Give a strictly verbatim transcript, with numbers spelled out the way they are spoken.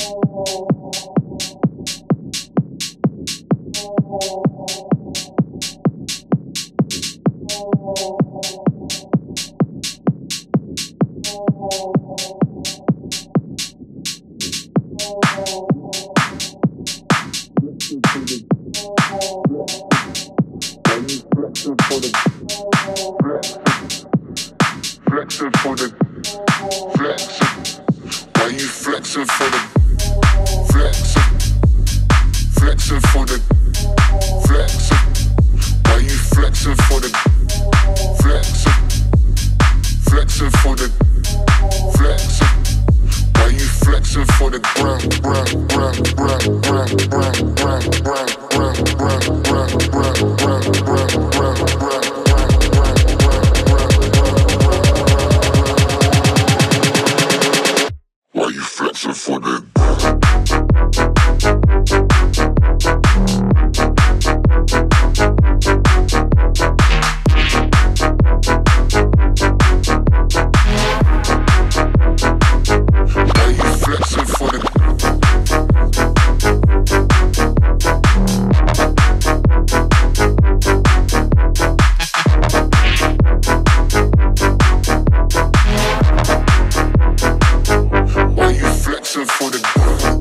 Flexing for the flexing. Why you flexing for the flexing? Flexing for the flexing. Why you flexing for the flexing? Flexing for the flexing. Why you flexing for the ground, ground, ground, ground, ground, ground, ground, ground, ground, ground, ground, ground, ground, ground, ground, ground. Why you flexing for the Why you flexing for the Why you flexing for the